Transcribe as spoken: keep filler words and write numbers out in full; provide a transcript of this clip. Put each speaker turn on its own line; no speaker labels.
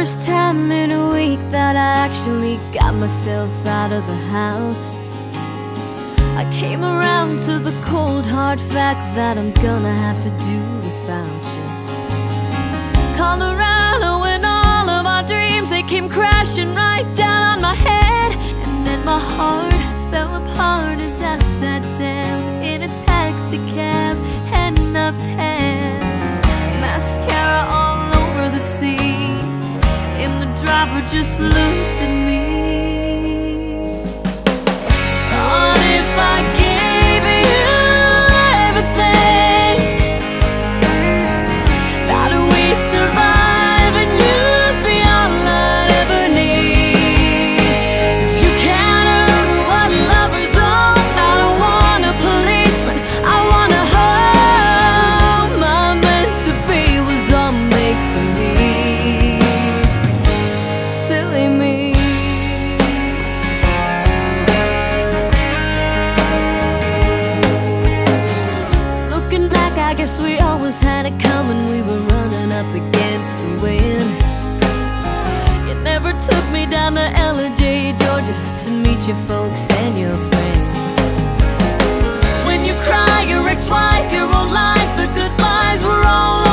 first time in a week that I actually got myself out of the house. I came around to the cold hard fact that I'm gonna have to do without you. Colorado and all of our dreams, they came crashing right down on my head. And then my heart fell apart as I sat down in a taxi cab heading uptown. Mascara all over the seat, and the driver just looked at me. Thought if I gave you everything that we'd survive and you'd be all I'd ever need. But you can't earn what lovers own. I don't want a policeman, I want a home. My meant to be was all make-believe. Silly me. Looking back, I guess we always had it coming. We were running up against the wind. You never took me down to L J, Georgia to meet your folks and your friends. When you cry, your ex-wife, your old life, the goodbyes were all